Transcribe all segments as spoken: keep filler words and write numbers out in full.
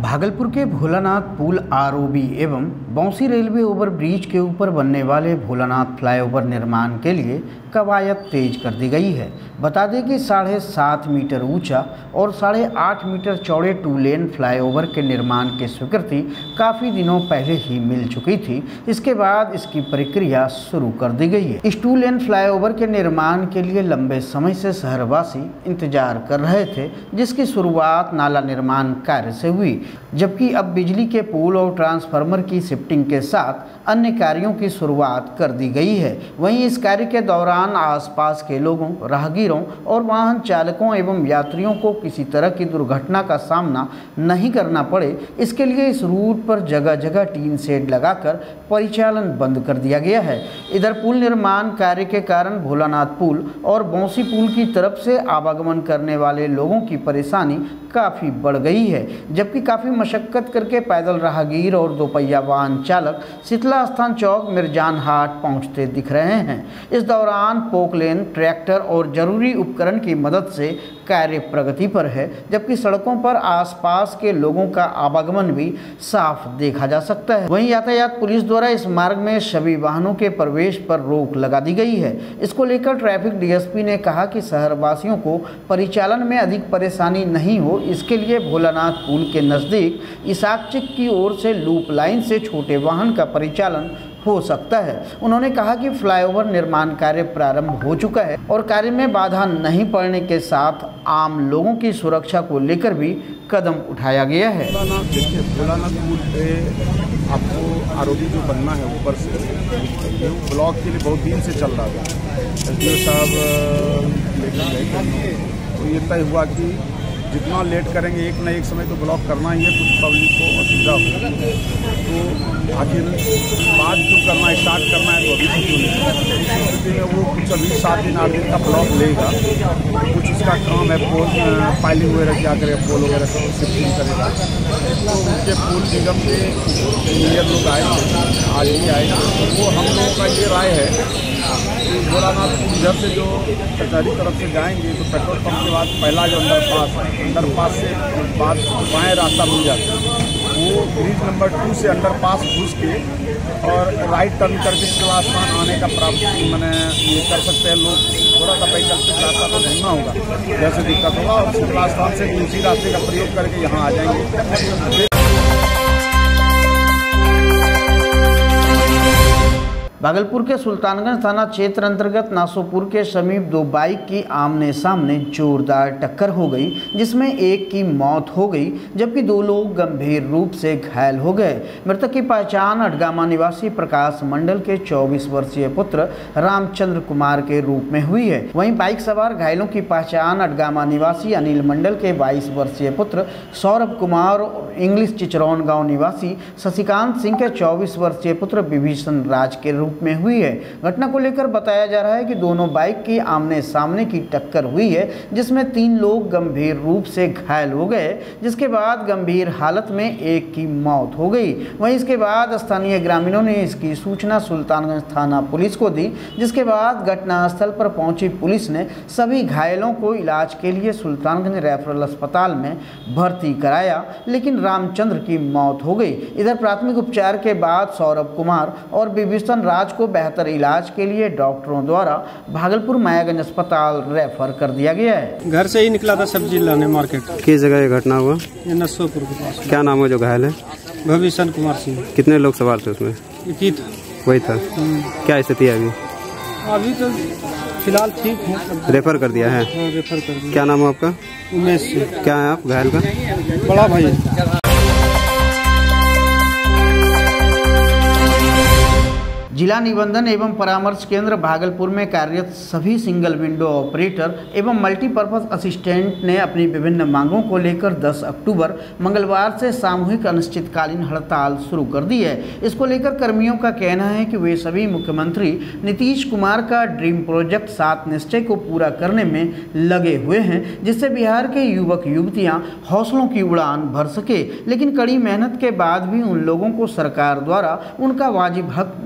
भागलपुर के भोलानाथ पुल आरओबी एवं Bounsi railway over bridge के ऊपर बनने वाले भोलानाथ फ्लाईओवर निर्माण के लिए कवायद तेज कर दी गई है। बता दें कि साढ़े सात मीटर ऊंचा और साढ़े आठ मीटर चौड़े टू लेन फ्लाईओवर के निर्माण की स्वीकृति काफ़ी दिनों पहले ही मिल चुकी थी। इसके बाद इसकी प्रक्रिया शुरू कर दी गई है। इस टू लेन फ्लाईओवर के निर्माण के लिए लंबे समय से शहरवासी इंतजार कर रहे थे, जिसकी शुरुआत नाला निर्माण कार्य से हुई, जबकि अब बिजली के पोल और ट्रांसफार्मर की शिफ्टिंग के साथ अन्य कार्यों की शुरुआत कर दी गई है। वहीं इस कार्य के दौरान आसपास के लोगों, राहगीरों और वाहन चालकों एवं यात्रियों को किसी तरह की दुर्घटना का सामना नहीं करना पड़े, इसके लिए इस रूट पर जगह जगह टीन शेड लगाकर परिचालन बंद कर दिया गया है। इधर पुल निर्माण कार्य के कारण भोलानाथ पुल और बौंसी पुल की तरफ से आवागमन करने वाले लोगों की परेशानी काफ़ी बढ़ गई है, जबकि काफ़ी मशक्कत करके पैदल राहगीर और दोपहिया वाहन चालक शीतला स्थान चौक मिर्जान हाट पहुंचते दिख रहे हैं। इस दौरान पोकलेन, ट्रैक्टर और जरूरी उपकरण की मदद से कार्य प्रगति पर है, जबकि सड़कों पर आसपास के लोगों का आवागमन भी साफ देखा जा सकता है। वहीं यातायात पुलिस द्वारा इस मार्ग में सभी वाहनों के प्रवेश पर रोक लगा दी गई है। इसको लेकर ट्रैफिक डीएसपी ने कहा कि शहरवासियों को परिचालन में अधिक परेशानी नहीं हो, इसके लिए भोलानाथ पुल के नज़दीक इसाकचिक की ओर से लूप लाइन से छोटे वाहन का परिचालन हो सकता है। उन्होंने कहा कि फ्लाईओवर निर्माण कार्य प्रारंभ हो चुका है और कार्य में बाधा नहीं पड़ने के साथ आम लोगों की सुरक्षा को लेकर भी कदम उठाया गया है। देखिए, भोलानाथ पुल पे आपको आरओबी जो बनना है ऊपर से, ये ब्लॉक के लिए बहुत दिन से चल रहा था। एसडीओ साहब लेकर गए तो ये तय हुआ कि जितना लेट करेंगे एक न एक समय तो ब्लॉक करना ही है, कुछ पब्लिक को असुविधा होगी। तो आखिर बाद क्यों करना, स्टार्ट करना है तो अभी से क्यों नहीं। इस स्थिति में वो कुछ अभी सात दिन आठ दिन का ब्लॉक लेगा। कुछ उसका काम है, पोल फाइलिंग वगैरह क्या करे, पोल वगैरह सब शिफ्टिंग करेगा। तो उनके पुल निगम के इंजीनियर लोग आए थे, आज ही आए, वो हम लोगों का ये राय है भोलानाथ पुल इधर से जो कचहरी तरफ से जाएंगे तो पेट्रोल पंप के बाद पहला जो अंडर पास है, अंडर पास से बाद बाएँ रास्ता मिल जाता है, वो ब्रिज नंबर टू से अंडर पास घुस के और राइट टर्न करके शीतला स्थान आने का प्राप्त मैंने ये कर सकते हैं लोग। थोड़ा सा वैकल्पिक रास्ता तो ढूंढना होगा, जैसे दिक्कत होगा, और शीतला स्थान से दूसरी रास्ते का प्रयोग करके यहाँ आ जाएंगे। भागलपुर के सुल्तानगंज थाना क्षेत्र अंतर्गत नासोपुर के समीप दो बाइक की आमने सामने जोरदार टक्कर हो गई, जिसमें एक की मौत हो गई जबकि दो लोग गंभीर रूप से घायल हो गए। मृतक की पहचान अटगामा निवासी प्रकाश मंडल के चौबीस वर्षीय पुत्र रामचंद्र कुमार के रूप में हुई है। वहीं बाइक सवार घायलों की पहचान अटगामा निवासी अनिल मंडल के बाईस वर्षीय पुत्र सौरभ कुमार और इंग्लिश चिचरौन गाँव निवासी शशिकांत सिंह के चौबीस वर्षीय पुत्र विभीषण राज के रूप में हुई है। घटना को लेकर बताया जा रहा है कि दोनों बाइक की आमने सामने की टक्कर हुई है, जिसमें तीन लोग गंभीर रूप से घायल हो गए, जिसके बाद गंभीर हालत में एक की मौत हो गई। वहीं इसके बाद स्थानीय ग्रामीणों ने इसकी सूचना सुल्तानगंज थाना पुलिस को दी, जिसके बाद घटनास्थल पर पहुंची पुलिस ने सभी घायलों को इलाज के लिए सुल्तानगंज रेफरल अस्पताल में भर्ती कराया, लेकिन रामचंद्र की मौत हो गई। इधर प्राथमिक उपचार के बाद सौरभ कुमार और विभीषण राज को बेहतर इलाज के लिए डॉक्टरों द्वारा भागलपुर मायागंज अस्पताल रेफर कर दिया गया है। घर से ही निकला था सब्जी लाने मार्केट। किस जगह ये घटना हुआ? ये नसोपुर के पास। क्या नाम है जो घायल है? विभीषण कुमार सिंह। कितने लोग सवार थे उसमें? एक ही था। वही था। क्या स्थिति है अभी? अभी तो फिलहाल ठीक है। रेफर कर दिया है? हाँ, रेफर कर दिया। क्या नाम है आपका? उमेश सिंह। क्या है आप घायल का? बड़ा भाई। जिला निबंधन एवं परामर्श केंद्र भागलपुर में कार्यरत सभी सिंगल विंडो ऑपरेटर एवं मल्टीपर्पज असिस्टेंट ने अपनी विभिन्न मांगों को लेकर दस अक्टूबर मंगलवार से सामूहिक अनिश्चितकालीन हड़ताल शुरू कर दी है। इसको लेकर कर्मियों का कहना है कि वे सभी मुख्यमंत्री नीतीश कुमार का ड्रीम प्रोजेक्ट सात निश्चय को पूरा करने में लगे हुए हैं, जिससे बिहार के युवक युवतियां हौसलों की उड़ान भर सके, लेकिन कड़ी मेहनत के बाद भी उन लोगों को सरकार द्वारा उनका वाजिब हक नहीं दिया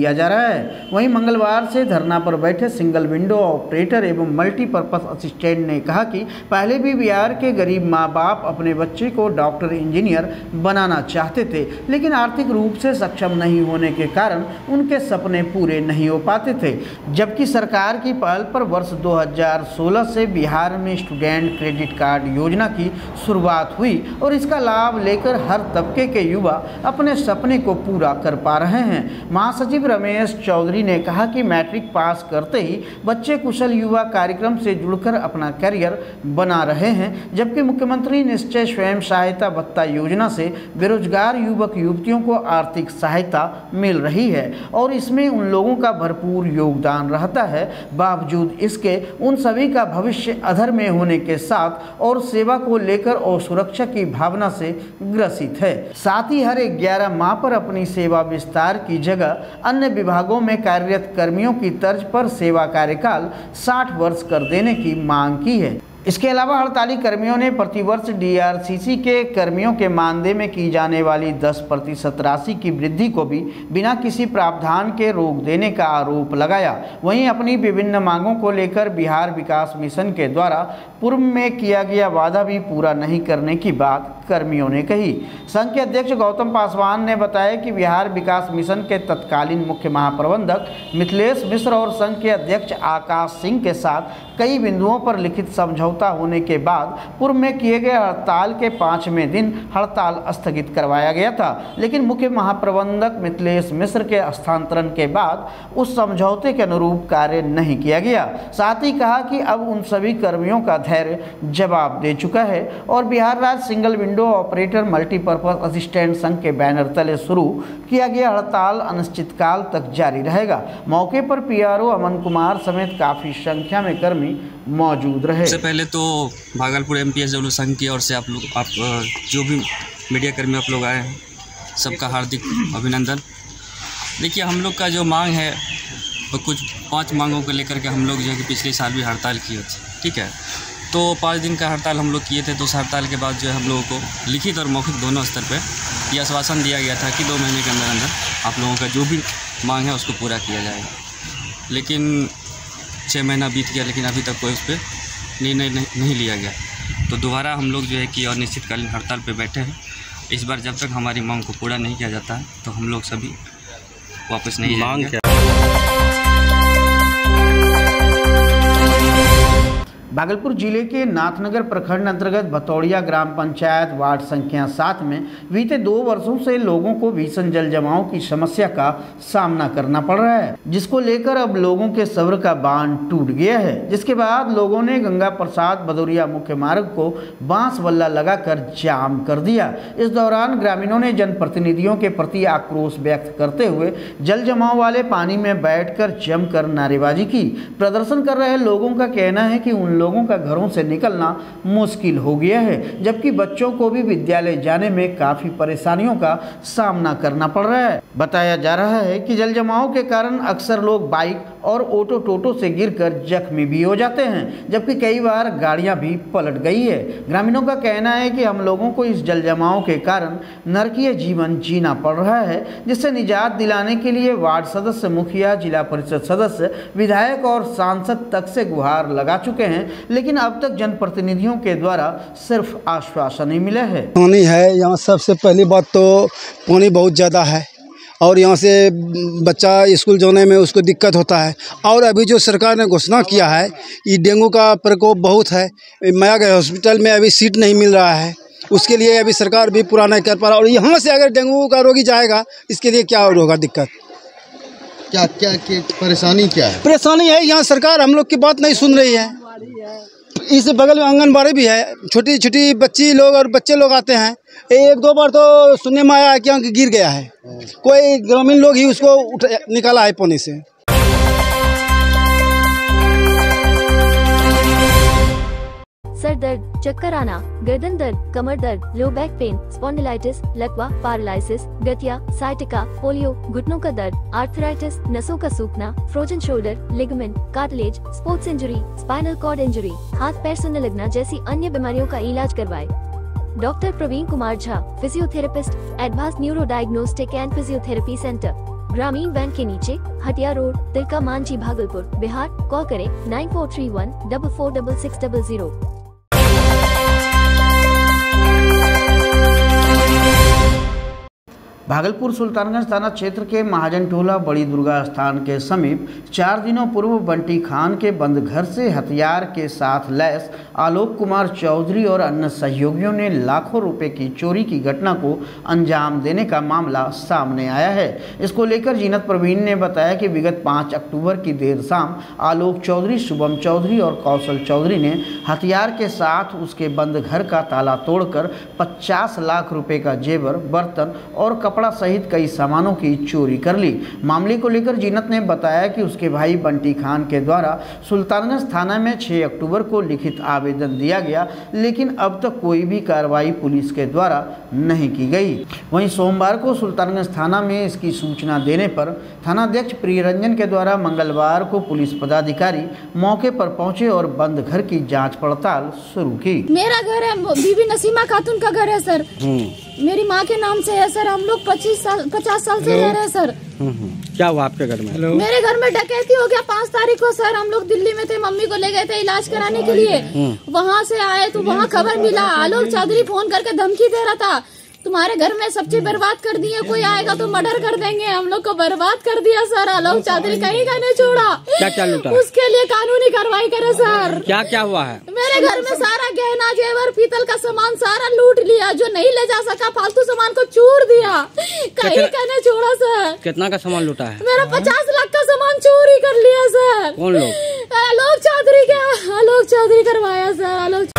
दिया जा रहा है। वहीं मंगलवार से धरना पर बैठे सिंगल विंडो ऑपरेटर एवं मल्टीपर्पज असिस्टेंट ने कहा कि पहले भी बिहार के गरीब माँ बाप अपने बच्चे को डॉक्टर इंजीनियर बनाना चाहते थे, लेकिन आर्थिक रूप से सक्षम नहीं होने के कारण उनके सपने पूरे नहीं हो पाते थे। जबकि सरकार की पहल पर वर्ष दो हज़ार सोलह से बिहार में स्टूडेंट क्रेडिट कार्ड योजना की शुरुआत हुई और इसका लाभ लेकर हर तबके के युवा अपने सपने को पूरा कर पा रहे हैं। महासचिव रमेश चौधरी ने कहा कि मैट्रिक पास करते ही बच्चे कुशल युवा कार्यक्रम से जुड़कर अपना करियर बना रहे हैं, जबकि मुख्यमंत्री निश्चय स्वयं सहायता भत्ता योजना से बेरोजगार युवक युवतियों को आर्थिक सहायता मिल रही है और इसमें उन लोगों का भरपूर योगदान रहता है। बावजूद इसके उन सभी का भविष्य अधर में होने के साथ और सेवा को लेकर और सुरक्षा की भावना से ग्रसित है। साथ ही हर ग्यारह माह पर अपनी सेवा विस्तार की जगह अन्य विभागों में कार्यरत कर्मियों की तर्ज पर सेवा कार्यकाल साठ वर्ष कर देने की मांग की है। इसके अलावा हड़ताली कर्मियों ने प्रतिवर्ष डीआरसीसी के कर्मियों के मानदेय में की जाने वाली दस प्रतिशत राशि की वृद्धि को भी बिना किसी प्रावधान के रोक देने का आरोप लगाया। वहीं अपनी विभिन्न मांगों को लेकर बिहार विकास मिशन के द्वारा पूर्व में किया गया वादा भी पूरा नहीं करने की बात कर्मियों ने कही। संघ के अध्यक्ष गौतम पासवान ने बताया कि बिहार विकास मिशन के तत्कालीन मुख्य महाप्रबंधक मिथिलेश मिश्र और संघ के अध्यक्ष आकाश सिंह के साथ कई बिंदुओं पर लिखित समझौता होने के बाद पूर्व में किए गए हड़ताल के पाँचवें दिन हड़ताल स्थगित करवाया गया था, लेकिन मुख्य महाप्रबंधक मिथिलेश मिश्र के हस्तांतरण के बाद उस समझौते के अनुरूप कार्य नहीं किया गया। साथ ही कहा कि अब उन सभी कर्मियों का धैर्य जवाब दे चुका है और बिहार राज्य single window operator multipurpose assistant संघ के बैनर तले शुरू किया गया हड़ताल अनिश्चितकाल तक जारी रहेगा। मौके पर पीआरओ अमन कुमार समेत काफी संख्या में कर्मी मौजूद रहे। सबसे पहले तो भागलपुर एमपीएसडब्ल्यू संघ की ओर से आप लोग आप जो भी मीडिया कर्मी आप लोग आए हैं सबका हार्दिक अभिनंदन। देखिए, हम लोग का जो मांग है वो कुछ पांच मांगों को लेकर के हम लोग जो है कि पिछले साल भी हड़ताल किए थे, ठीक है। तो पाँच दिन का हड़ताल हम लोग किए थे। तो उस हड़ताल के बाद जो है हम लोगों को लिखित और मौखिक दोनों स्तर पे ये आश्वासन दिया गया था कि दो महीने के अंदर अंदर आप लोगों का जो भी मांग है उसको पूरा किया जाएगा। लेकिन छः महीना बीत गया, लेकिन अभी तक कोई उस पर निर्णय नहीं, नहीं लिया गया। तो दोबारा हम लोग जो है कि अनिश्चितकालीन हड़ताल पे बैठे हैं। इस बार जब तक हमारी मांग को पूरा नहीं किया जाता है तो हम लोग सभी वापस नहीं जाएंगे। भागलपुर जिले के नाथनगर प्रखंड अंतर्गत भतौड़िया ग्राम पंचायत वार्ड संख्या सात में बीते दो वर्षों से लोगों को भीषण जल जमाव की समस्या का सामना करना पड़ रहा है, जिसको लेकर अब लोगों के सब्र का बांध टूट गया है। जिसके बाद लोगों ने गंगा प्रसाद भदौरिया मुख्य मार्ग को बांस बल्ला लगाकर जाम कर दिया। इस दौरान ग्रामीणों ने जनप्रतिनिधियों के प्रति आक्रोश व्यक्त करते हुए जल जमाव वाले पानी में बैठकर जमकर नारेबाजी की। प्रदर्शन कर रहे लोगों का कहना है कि उन लोगों का घरों से निकलना मुश्किल हो गया है, जबकि बच्चों को भी विद्यालय जाने में काफी परेशानियों का सामना करना पड़ रहा है। बताया जा रहा है कि जल जमाव के कारण अक्सर लोग बाइक और ऑटो टोटो से गिरकर जख्मी भी हो जाते हैं, जबकि कई बार गाड़ियां भी पलट गई है। ग्रामीणों का कहना है कि हम लोगों को इस जल जमाव के कारण नरकीय जीवन जीना पड़ रहा है, जिससे निजात दिलाने के लिए वार्ड सदस्य, मुखिया, जिला परिषद सदस्य, विधायक और सांसद तक से गुहार लगा चुके हैं, लेकिन अब तक जनप्रतिनिधियों के द्वारा सिर्फ आश्वासन ही मिला है। पानी है यहाँ, सबसे पहली बात तो पानी बहुत ज़्यादा है और यहाँ से बच्चा स्कूल जाने में उसको दिक्कत होता है। और अभी जो सरकार ने घोषणा किया है कि डेंगू का प्रकोप बहुत है, माया गए हॉस्पिटल में अभी सीट नहीं मिल रहा है, उसके लिए अभी सरकार भी पूरा नहीं कर पा रहा। और यहाँ से अगर डेंगू का रोगी जाएगा इसके लिए क्या होगा दिक्कत, क्या क्या क्या परेशानी क्या है? परेशानी है यहाँ सरकार हम लोग की बात नहीं सुन रही है। इस बगल में आंगनबाड़ी भी है, छोटी छोटी बच्ची लोग और बच्चे लोग आते हैं। एक दो बार तो सुनने में आया कि यहाँ गिर गया है, कोई ग्रामीण लोग ही उसको उठ निकाला है पानी से। सर दर्द, चक्कर आना, गर्दन दर्द, कमर दर्द, लो बैक पेन, स्पॉन्डिलाइटिस, लकवा, पैरालिसिस, गठिया, साइटिका, पोलियो, घुटनों का दर्द, आर्थराइटिस, नसों का सूखना, frozen shoulder, ligament, cartilage, sports injury, spinal cord injury, हाथ पैर सुनने लगना जैसी अन्य बीमारियों का इलाज करवाए। Doctor Praveen Kumar Jha, physiotherapist, advance neuro diagnostic and physiotherapy centre. Gramin bank के नीचे, हटिया रोड, तिलका मांझी, भागलपुर, बिहार। कॉल करें nine four three one double four double six double zero. Bhagalpur Sultanganj थाना क्षेत्र के महाजन टोला बड़ी दुर्गा स्थान के समीप चार दिनों पूर्व बंटी खान के बंद घर से हथियार के साथ लैस आलोक कुमार चौधरी और अन्य सहयोगियों ने लाखों रुपए की चोरी की घटना को अंजाम देने का मामला सामने आया है। इसको लेकर जीनत प्रवीण ने बताया कि विगत पाँच अक्टूबर की देर शाम आलोक चौधरी, शुभम चौधरी और कौशल चौधरी ने हथियार के साथ उसके बंद घर का ताला तोड़कर पचास लाख रुपए का जेवर, बर्तन और कपड़ा सहित कई सामानों की चोरी कर ली। मामले को लेकर जीनत ने बताया कि उसके भाई बंटी खान के द्वारा सुल्तानगंज थाना में छह अक्टूबर को लिखित आवेदन दिया गया, लेकिन अब तक कोई भी कार्रवाई पुलिस के द्वारा नहीं की गई। वहीं सोमवार को सुल्तानगंज थाना में इसकी सूचना देने पर थानाध्यक्ष प्रियरंजन के द्वारा मंगलवार को पुलिस पदाधिकारी मौके पर पहुंचे और बंद घर की जांच पड़ताल शुरू की। मेरा घर है, बीबी नसीमा खातून का घर है सर, मेरी माँ के नाम से है सर। हम लोग पच्चीस साल पचास साल से रह रहे हैं सर। क्या हुआ आपके घर में? मेरे घर में डकैती हो गया पाँच तारीख को सर। हम लोग दिल्ली में थे, मम्मी को ले गए थे इलाज कराने के लिए। वहाँ से आए तो वहाँ खबर मिला आलोक चौधरी फोन करके धमकी दे रहा था, तुम्हारे घर में सब चीज बर्बाद कर दिए, कोई आएगा तो मर्डर कर देंगे। हम लोग को बर्बाद कर दिया सर। आलोक चौधरी कहीं का नहीं छोड़ा। क्या क्या लूटा? उसके लिए कानूनी कार्रवाई करे सर। क्या क्या हुआ है? मेरे घर में सारा गहना जेवर पीतल का सामान सारा लूट लिया, जो नहीं ले जा सका फालतू सामान को चूर दिया, कहीं का नहीं छोड़ा सर। कितना का सामान लूटा है? मेरा पचास लाख का सामान चोरी कर लिया सर। कौन लोग? आलोक चौधरी क्या आलोक चौधरी करवाया सर। आलोक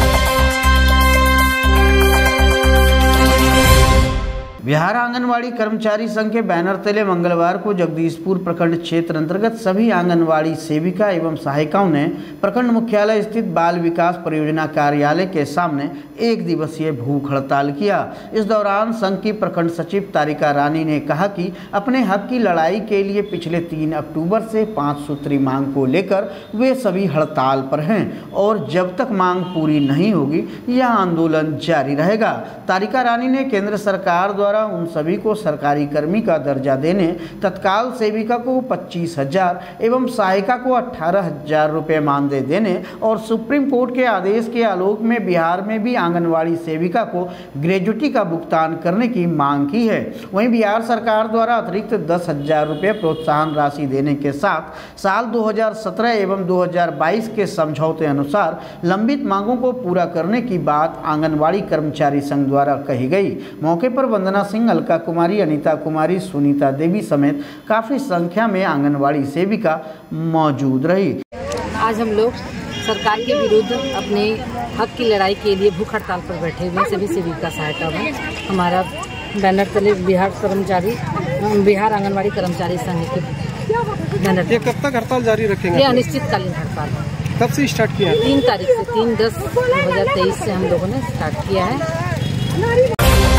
बिहार आंगनवाड़ी कर्मचारी संघ के बैनर तले मंगलवार को जगदीशपुर प्रखंड क्षेत्र अंतर्गत सभी आंगनवाड़ी सेविका एवं सहायिकाओं ने प्रखंड मुख्यालय स्थित बाल विकास परियोजना कार्यालय के सामने एक दिवसीय भूख हड़ताल किया। इस दौरान संघ की प्रखंड सचिव तारिका रानी ने कहा कि अपने हक की लड़ाई के लिए पिछले तीन अक्टूबर से पाँच सूत्री मांग को लेकर वे सभी हड़ताल पर हैं और जब तक मांग पूरी नहीं होगी यह आंदोलन जारी रहेगा। तारिका रानी ने केंद्र सरकार द्वारा उन सभी को सरकारी कर्मी का दर्जा देने, तत्काल सेविका को पच्चीस हजार एवं सहायिका को अठारह हजार रुपये मानदेय देने और सुप्रीम कोर्ट के आदेश के आलोक में बिहार में भी आंगनवाड़ी सेविका को ग्रेजुटी का भुगतान करने की मांग की है। वहीं बिहार सरकार द्वारा अतिरिक्त दस हजार रुपये प्रोत्साहन राशि देने के साथ साल दो हजार सत्रह एवं दो हजार बाईस के समझौते अनुसार लंबित मांगों को पूरा करने की बात आंगनवाड़ी कर्मचारी संघ द्वारा कही गई। मौके पर वंदना सिंह, अलका कुमारी, अनीता कुमारी, सुनीता देवी समेत काफी संख्या में आंगनवाड़ी सेविका मौजूद रही। आज हम लोग सरकार के विरुद्ध अपने हक की लड़ाई के लिए भूख हड़ताल पर बैठे हुए सभी सेविका सहायता में। हमारा बैनर तले बिहार कर्मचारी बिहार आंगनवाड़ी कर्मचारी संघ के बैनर। ये कब तक हड़ताल जारी रखेंगे? ये अनिश्चितकालीन हड़ताल है। कब से स्टार्ट किया? तीन तारीख से तीन दस दो हजार तेईस से हम लोगों ने स्टार्ट किया है।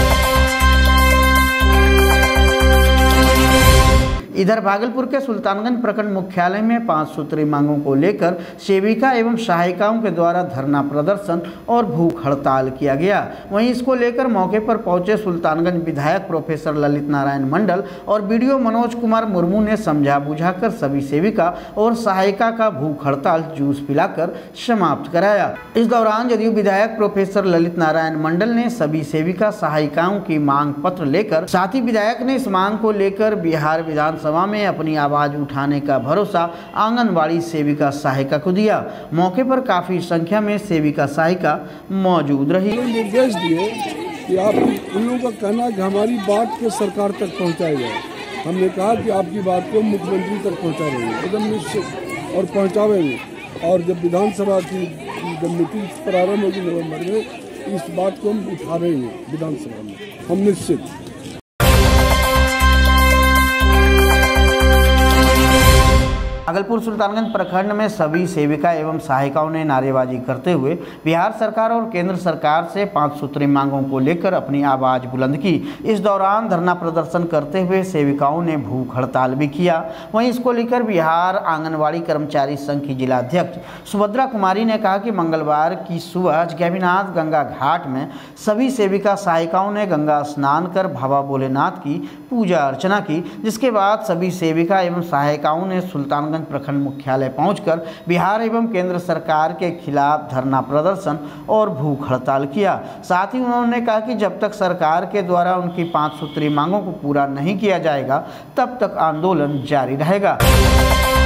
इधर भागलपुर के सुल्तानगंज प्रखंड मुख्यालय में पांच सूत्री मांगों को लेकर सेविका एवं सहायिकाओं के द्वारा धरना प्रदर्शन और भूख हड़ताल किया गया। वहीं इसको लेकर मौके पर पहुंचे सुल्तानगंज विधायक प्रोफेसर ललित नारायण मंडल और बीडीओ मनोज कुमार मुर्मू ने समझा बुझाकर सभी सेविका और सहायिका का भूख हड़ताल जूस पिलाकर समाप्त कराया। इस दौरान जदयू विधायक प्रोफेसर ललित नारायण मंडल ने सभी सेविका सहायिकाओं की मांग पत्र लेकर, साथ ही विधायक ने इस मांग को लेकर बिहार विधान सभा में अपनी आवाज उठाने का भरोसा आंगनवाड़ी सेविका सहायिका को दिया। मौके पर काफी संख्या में सेविका सहायिका मौजूद रही। निर्देश दिए कि आप उन लोगों का कहना है कि हमारी बात को सरकार तक पहुंचाई जाए। हमने कहा कि आपकी बात को मुख्यमंत्री तक पहुंचा देंगे एकदम निश्चित और पहुंचावेंगे। और जब विधानसभा की जब मीटिंग प्रारंभ होगी नवम्बर में, इस बात को हम उठा रहे हैं विधानसभा में, हम निश्चित। भागलपुर सुल्तानगंज प्रखंड में सभी सेविका एवं सहायिकाओं ने नारेबाजी करते हुए बिहार सरकार और केंद्र सरकार से पाँच सूत्री मांगों को लेकर अपनी आवाज बुलंद की। इस दौरान धरना प्रदर्शन करते हुए सेविकाओं ने भूख हड़ताल भी किया। वहीं इसको लेकर बिहार आंगनवाड़ी कर्मचारी संघ की जिला अध्यक्ष सुभद्रा कुमारी ने कहा कि मंगलवार की सुबह गैबीनाथ गंगा घाट में सभी सेविका सहायिकाओं ने गंगा स्नान कर बाबा भोलेनाथ की पूजा अर्चना की, जिसके बाद सभी सेविका एवं सहायिकाओं ने सुल्तानगंज प्रखंड मुख्यालय पहुंचकर बिहार एवं केंद्र सरकार के खिलाफ धरना प्रदर्शन और भूख हड़ताल किया। साथ ही उन्होंने कहा कि जब तक सरकार के द्वारा उनकी पाँच सूत्री मांगों को पूरा नहीं किया जाएगा तब तक आंदोलन जारी रहेगा।